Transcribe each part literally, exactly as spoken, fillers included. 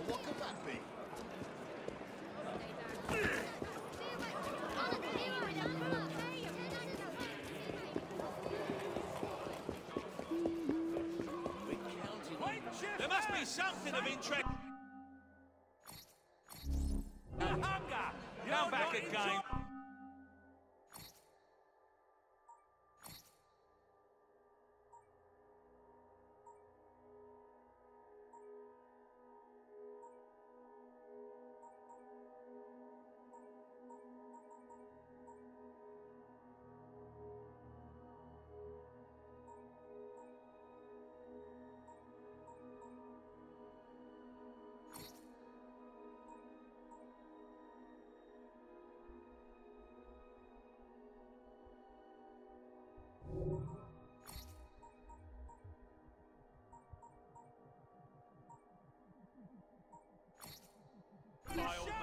What could that be? There must be something of interest. Hunger! Come back again. By all means.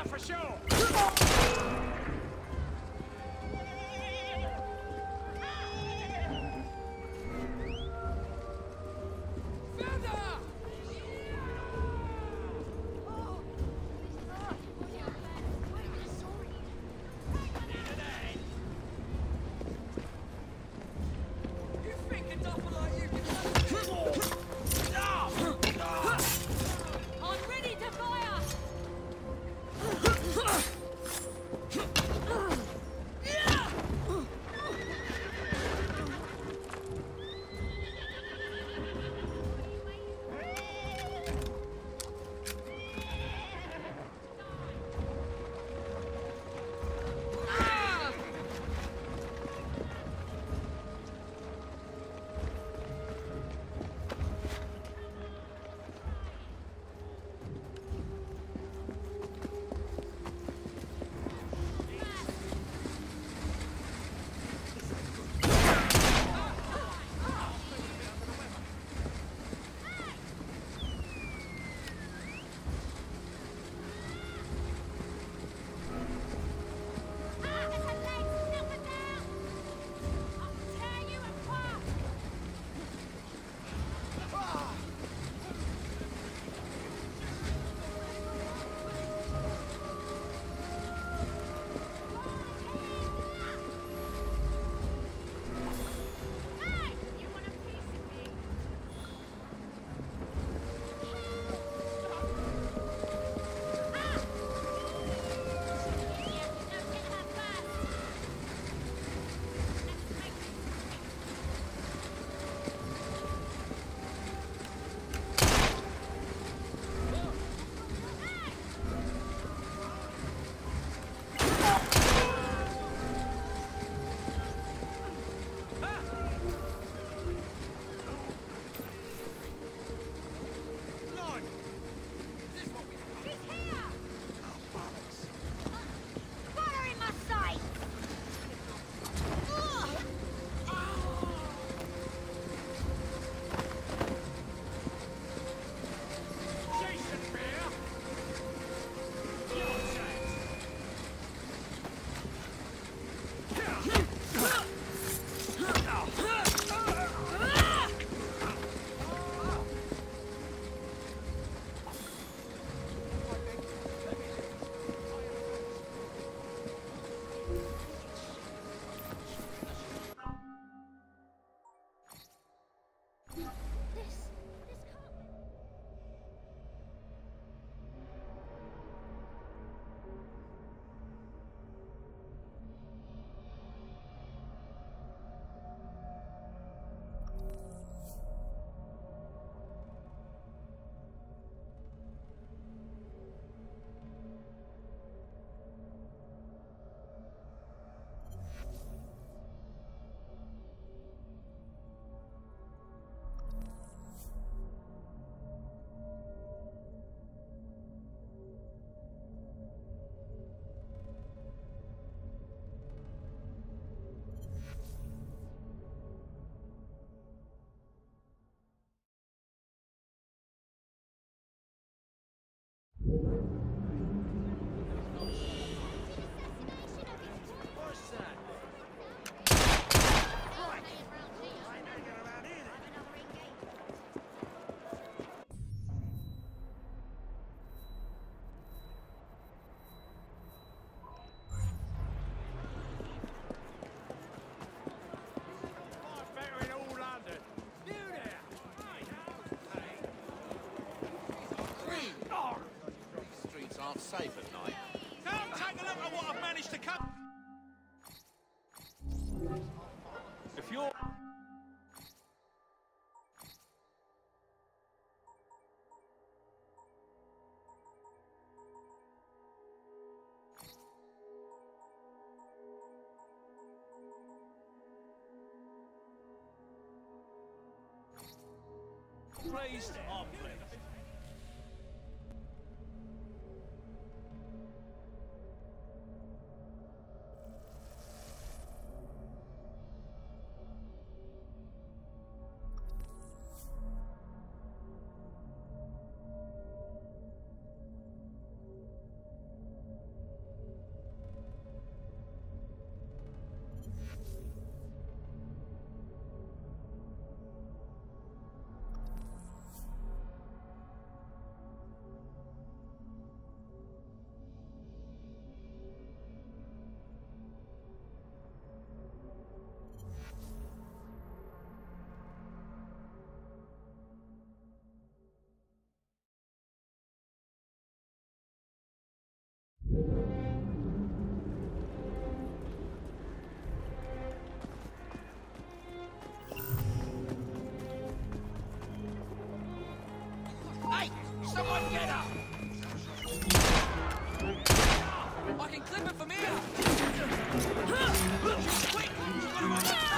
for sure. Safe at night. Come take a look at what I've managed to come. If you're pleased, I'm pleased. Hey! Someone get her! I can clip it from here! Quick! She's got him on the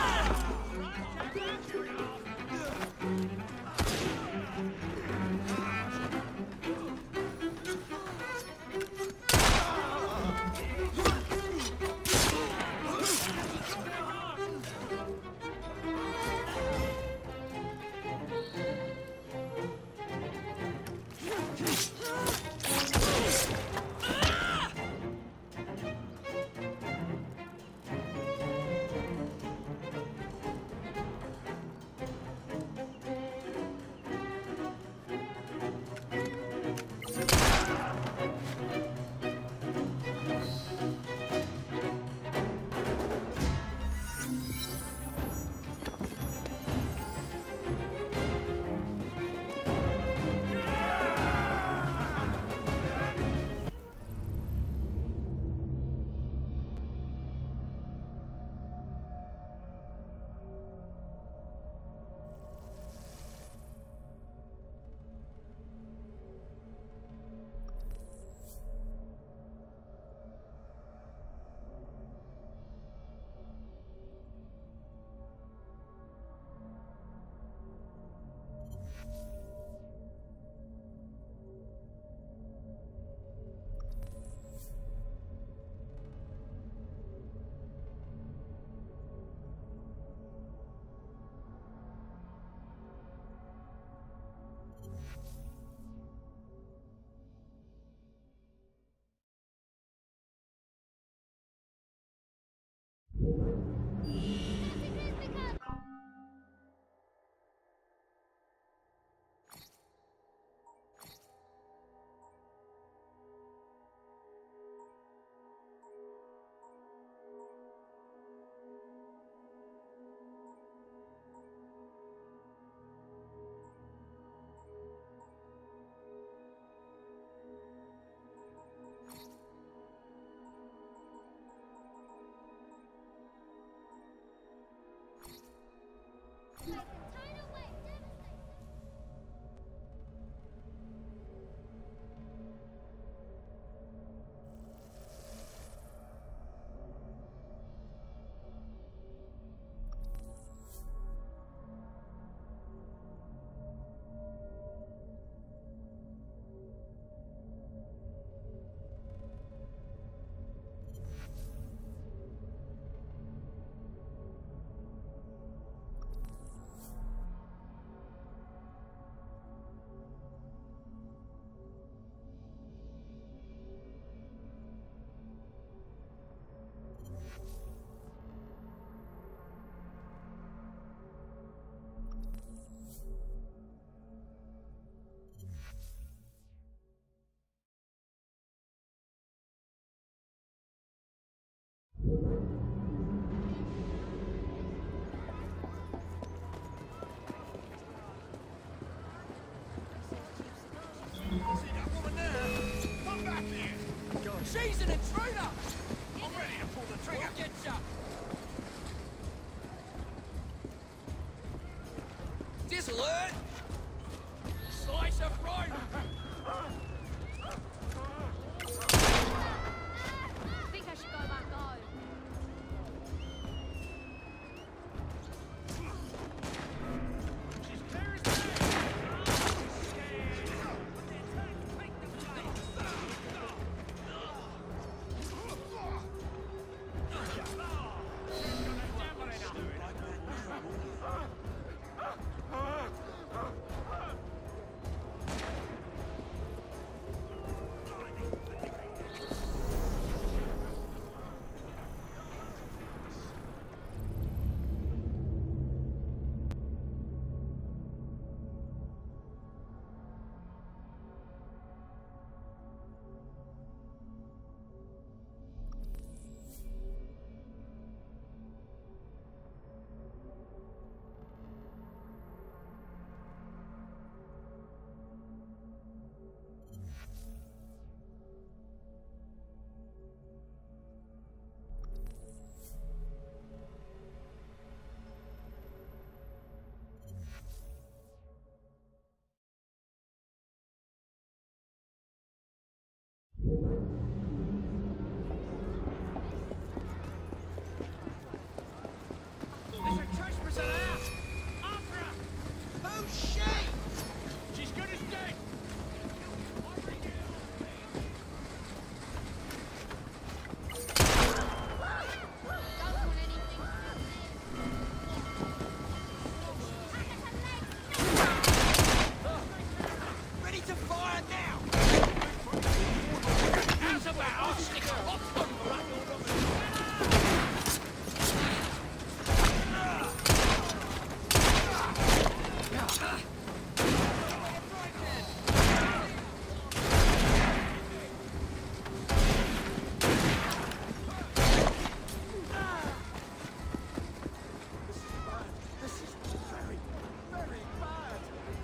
She's an intruder! I'm ready to pull the trigger! We'll get ya! This'll hurt! Slice her throat! I think I should go back home. She's clear as day. Scared. Take the fight. There's a trespasser out! After her! Oh shit! She's good as dead! Ready to fire now! How's about I'll stick a hot bomb right your This is very, very bad!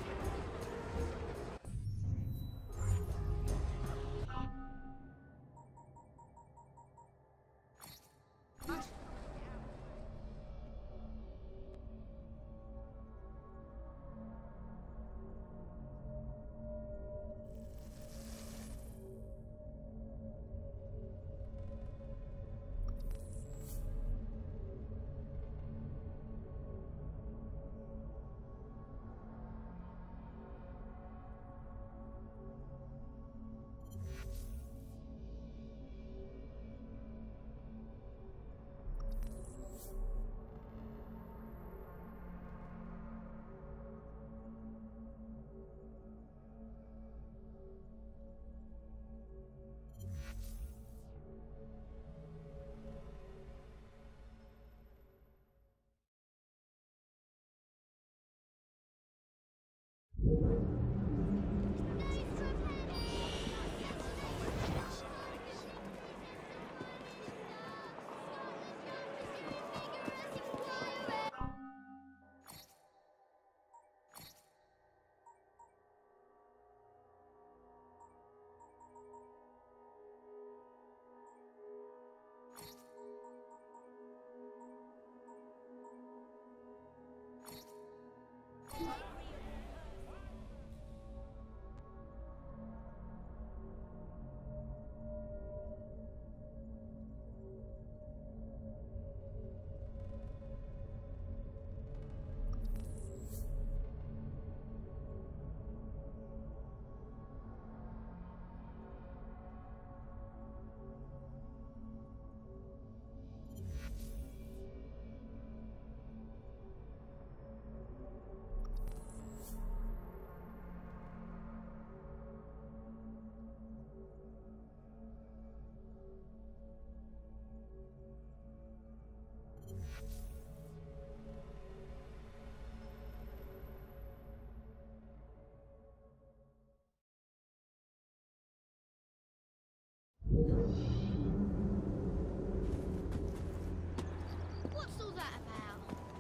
What's all that about?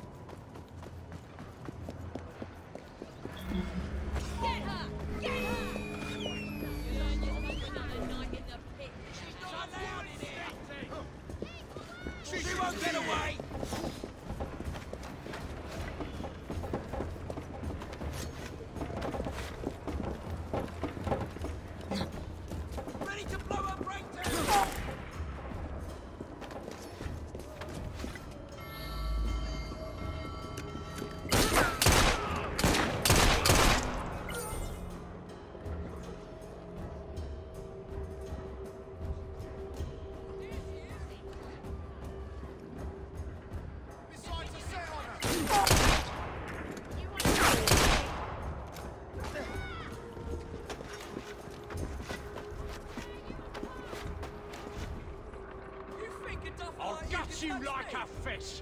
Get her! Get her! Another night in the pit. She's not allowed in here! Steve! She won't get away! Ready to blow her breakdown! Besides a set on her! You want to You think a duffer I'll like gut can you touch like me? a fish!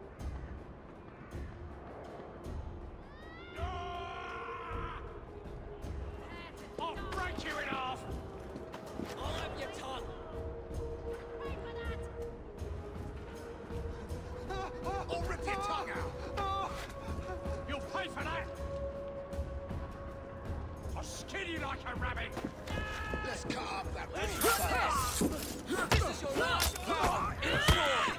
I'll break you in half! I'll have your tongue! pay for that? I'll rip your tongue out! You'll pay for that! I'll skin you like a rabbit! Let's cut up that face! This is your last power! Enjoy!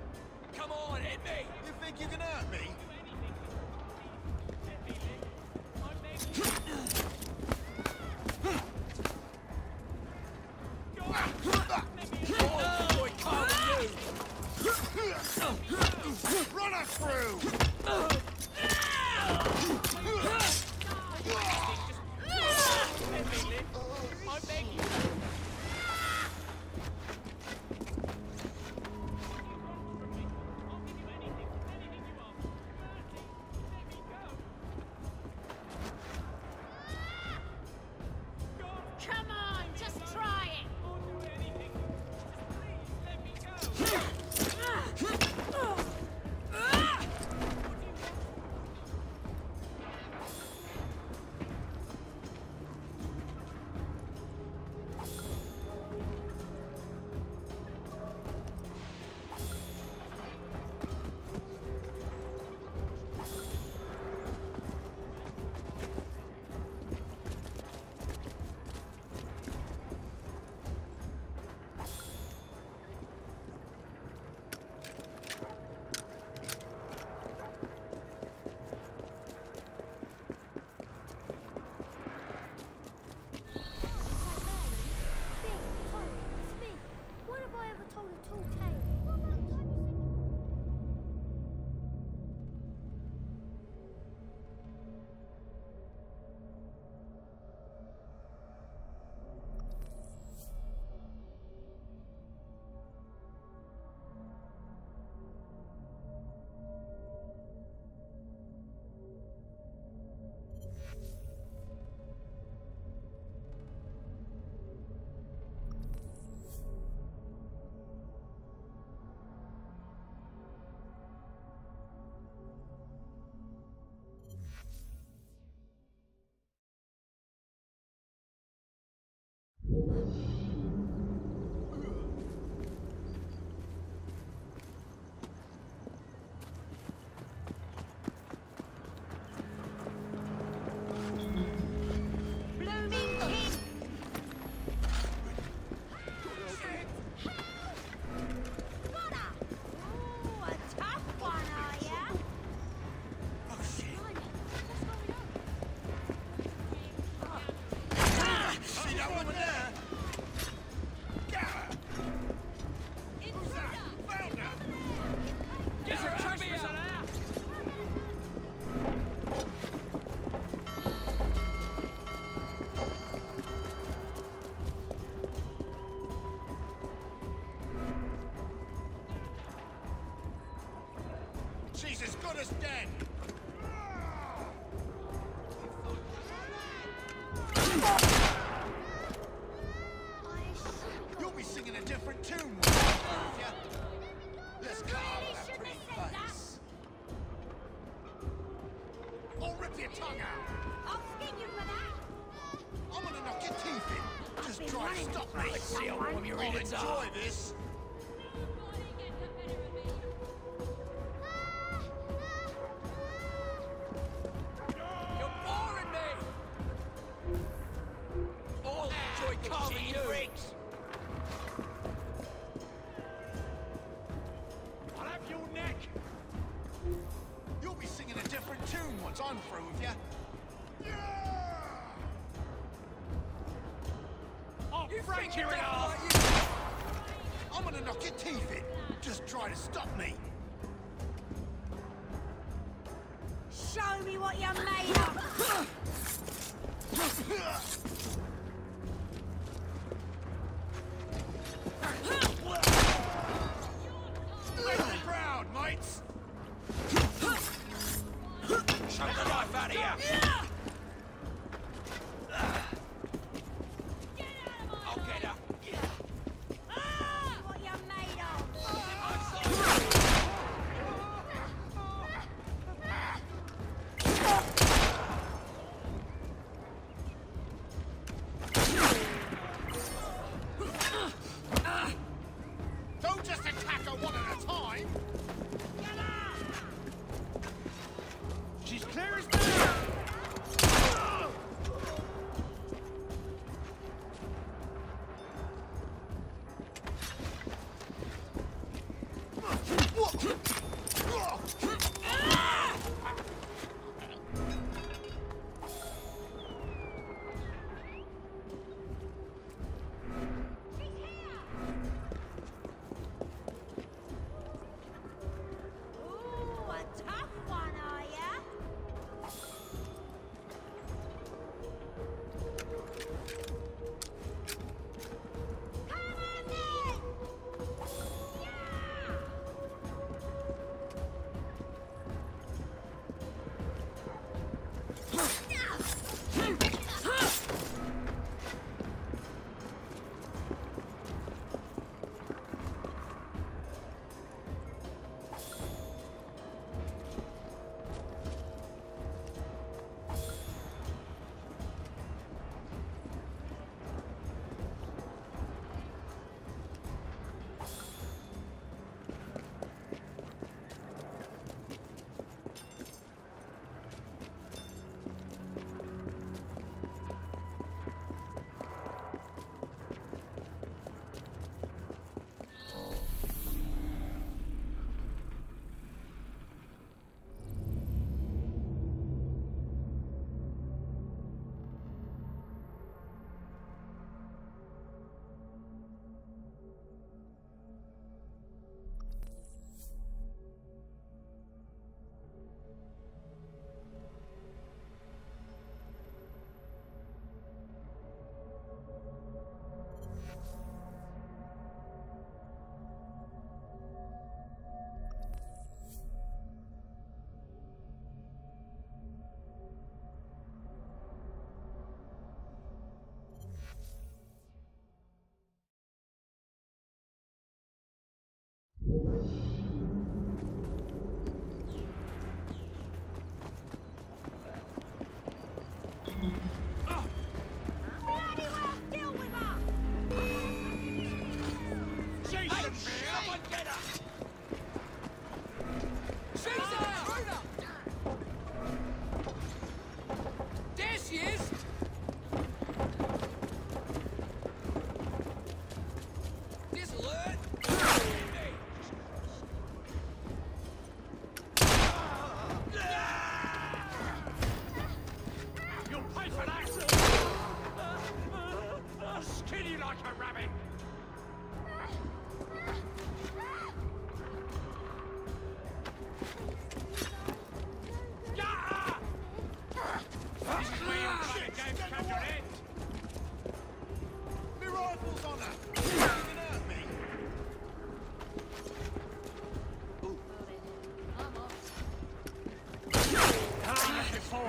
Come on, hit me! You think you can hurt me? us dead. You'll be singing a different tune, won't you? Let's carve that pretty face. I'll rip your tongue out. I'll skin you for that. I'm gonna knock your teeth in. Just try to stop me. Let's see how warm your I'll innards enjoy are. this. Nobody gets the better of me. You're boring me! All enjoy carving you! I'll have your neck! You'll be singing a different tune once I'm through with you. I'll You break think you in that half! like you- I'm gonna knock your teeth in. Just try to stop me. Show me what you're made of. Lay on the ground, mates. Chuck the life out of you! I'll get her! What you're made of. Don't just attack her one at a time. She's clear as day!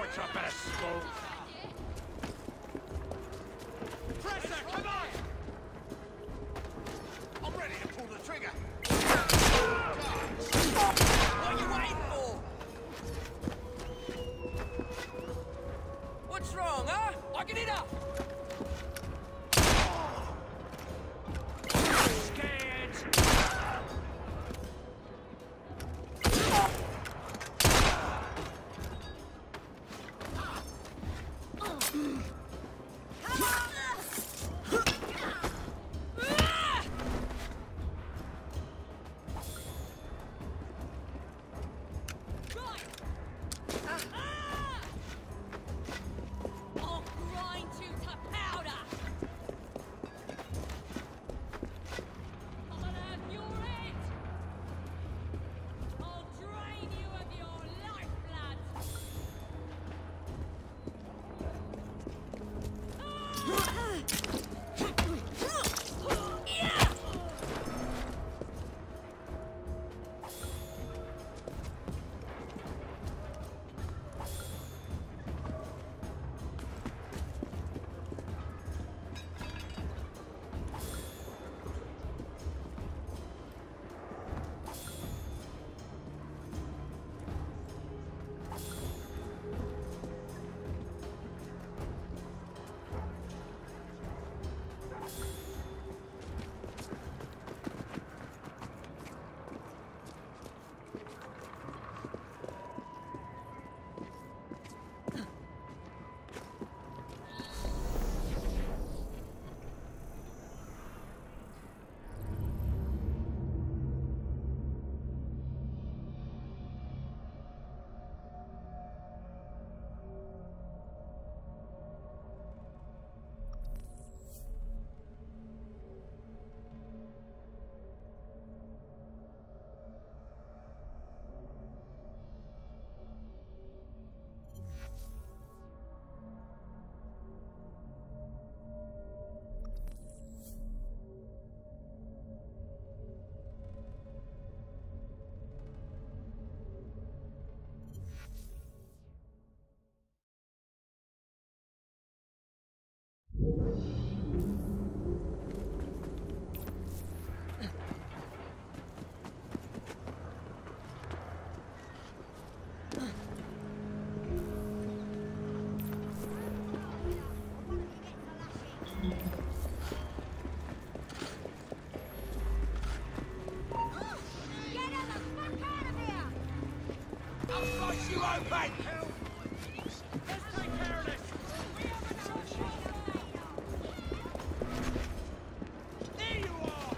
amateur better smooth. Presser, come on! I'm ready to pull the trigger. What are you waiting for? What's wrong, huh? I get it up. Scared! I'll grind you to powder! I'll have your head! I'll drain you of your lifeblood! Get her the fuck out of here! I'll slice you open. Let's take care of this! There you are!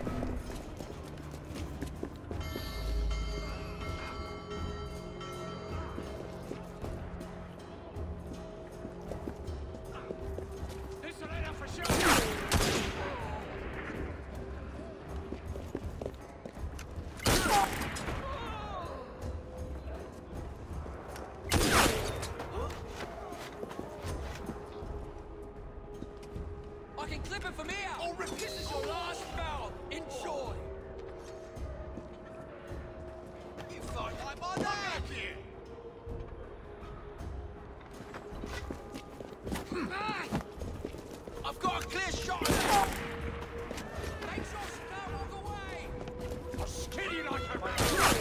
This'll end up for sure! I can clip it from here. Oh, rip, this is your last bout. Enjoy. You fight like my dad. Ah! I've got a clear shot of that. Make sure she can't walk away. I'll skin you like a rat!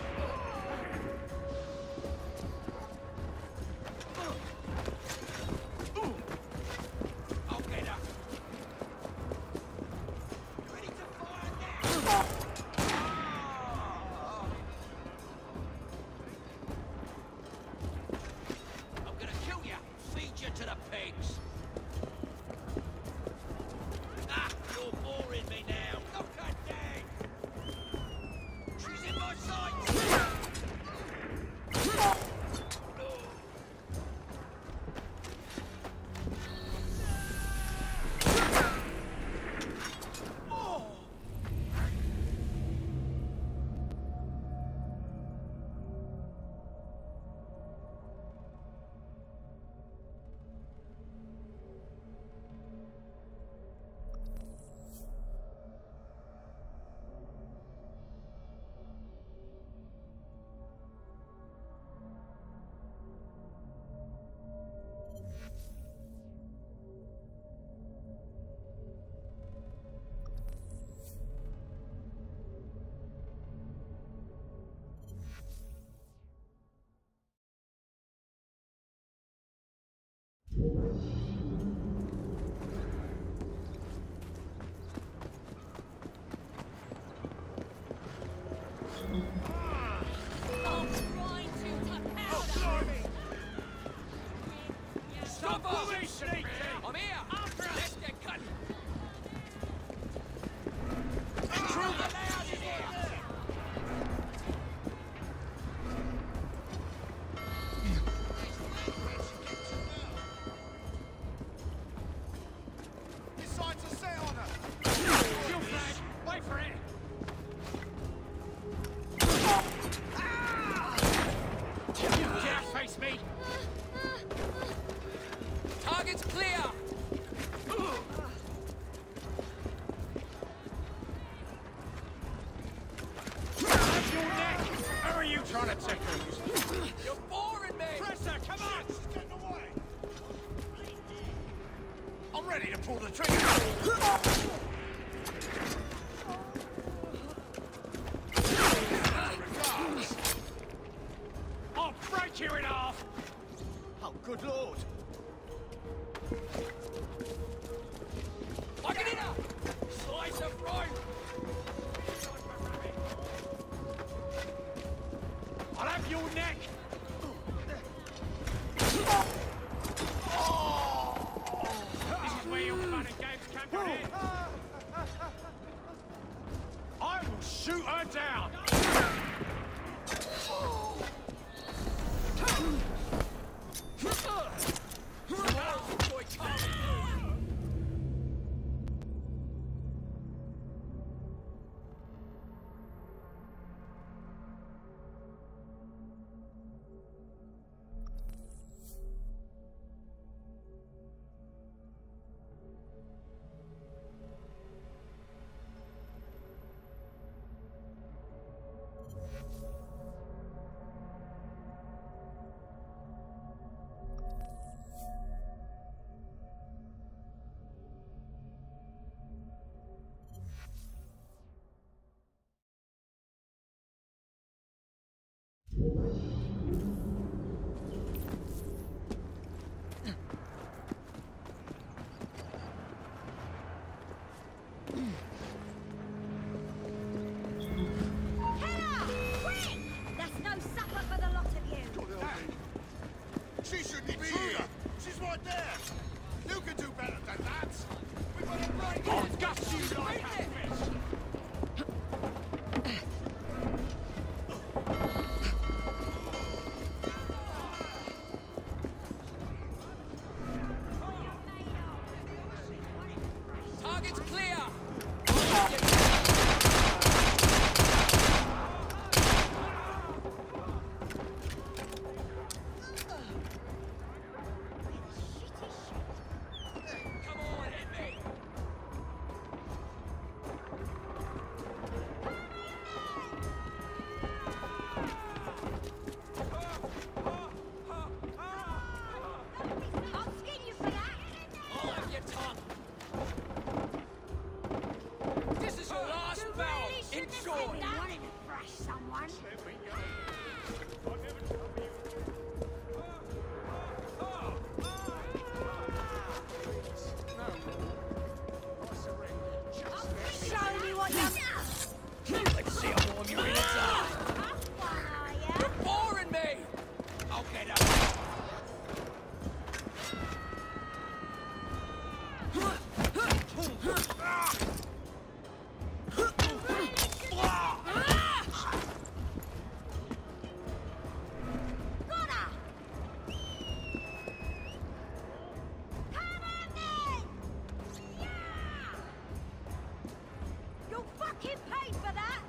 I'll get her. You ready to fire now? Ah! I'm gonna kill you. Feed you to the pigs. Ah, you're boring me now. Look at that. She's in my sights. Cover! Formation, mate. I'm here! Let's get cutting! His sights are set on her. Your flag. Wait for it. You dare face me? Target's clear! Have your neck. Who are you trying to tickle? You're boring me! Presser, come on! She's getting away. I'm ready to pull the trigger. I'll break you in half! Oh, good lord! I get in her! Slice of rope! I'll have your neck! This is where your fun and games come to an end. I will shoot her down! Boy, come! She shouldn't be here! She's right there! You can do better than that! We've got a break! I'll gut you like that fish! Target's clear! Come on, hit me! I'll skin you for that. I'll have your tongue! This is your last You bout! really shouldn't have Enjoy! said that. Wanted to thrash someone. Show me what you're... Let's see how warm your innards are! Have fun, are ya? You're boring me! I'll get up! Got her! Come at me! Yeah! You'll fucking pay for that!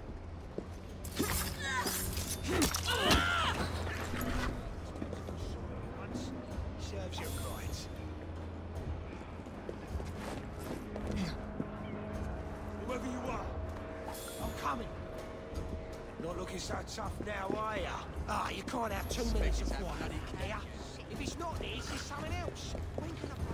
Serves your coins. Whoever you are, I'm coming. Not looking so tough now, are ya? Ah, you can't have two minutes of quiet, can ya? If it's not this, it's something else. When can I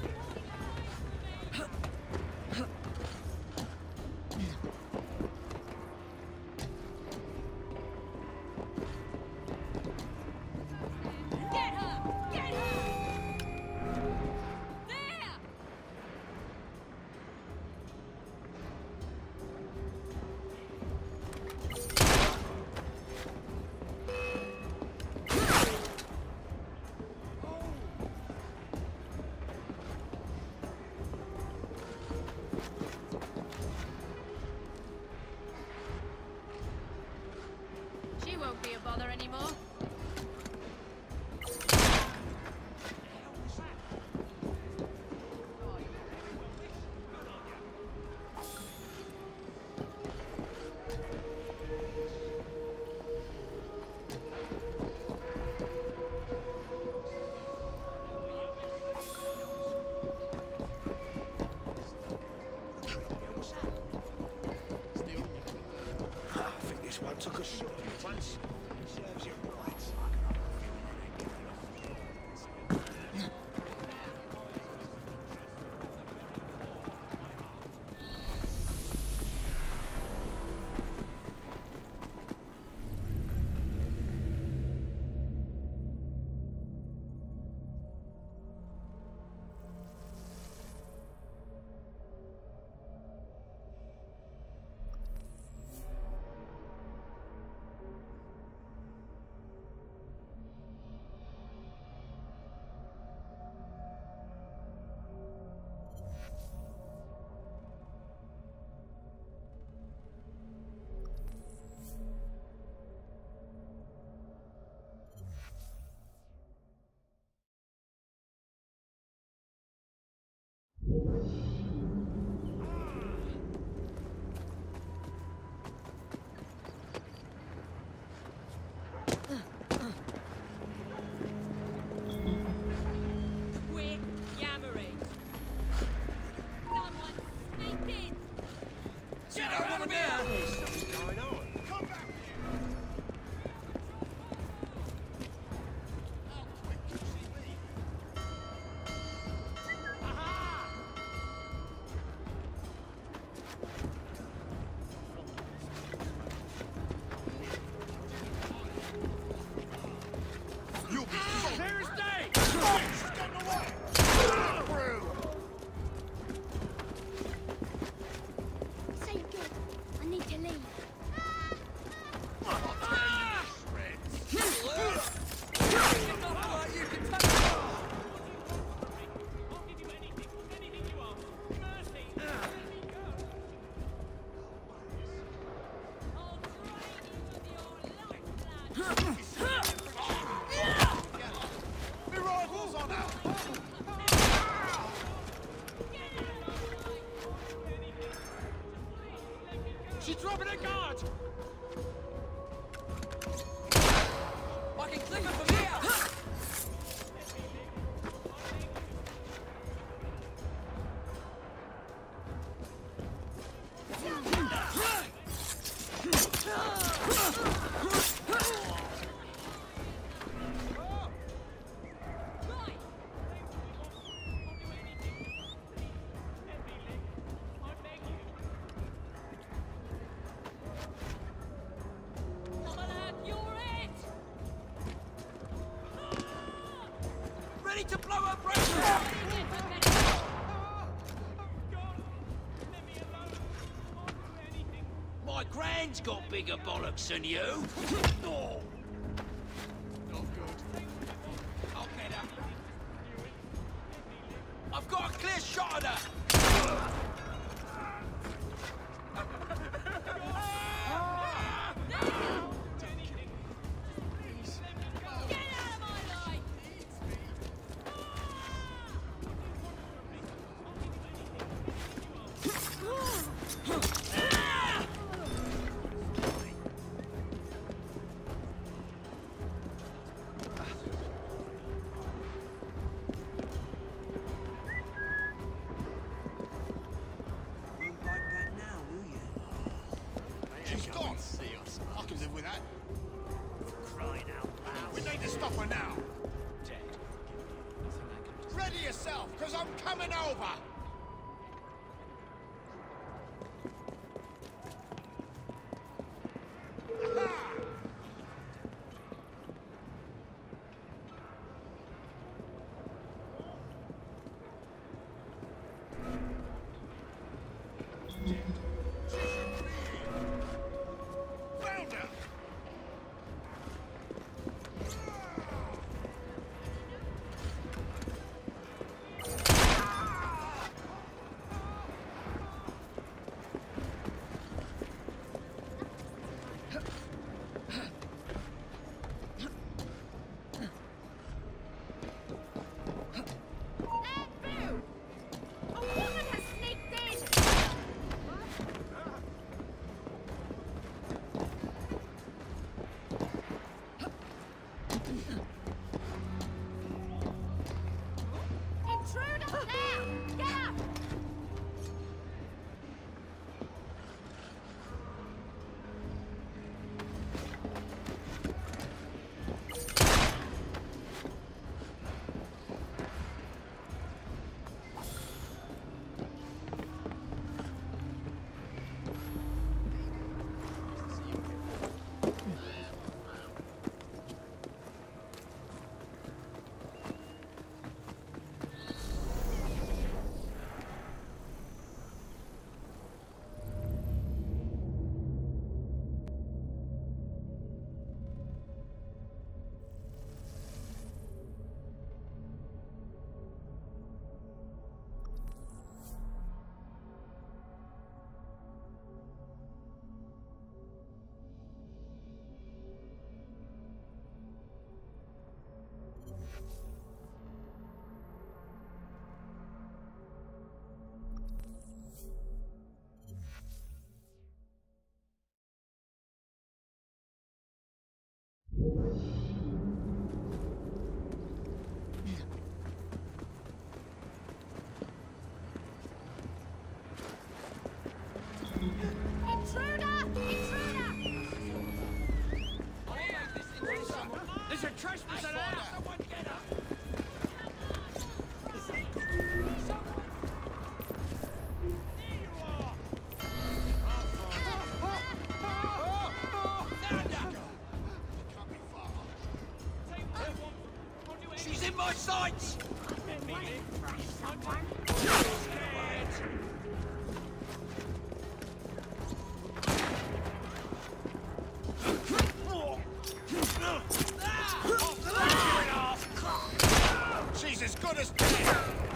Get her! Get her! There! She won't be a bother anymore. One took a shot once. Serves you right. Quit yammering. Someone sneak in. Get out of here! What's going on? Come back Say good. I need to leave. The rifles on out! She's dropping her guard! I can clip it from here! Ready to blow her brains out! My grand's got bigger bollocks than you. Oh. Not good. I'll get her. I've got a clear shot at her. She's gone. I can live with that. Crying out loud. We need to stop her now. Dead. Ready yourself, because I'm coming over. Found her! sights! She's as good as dead!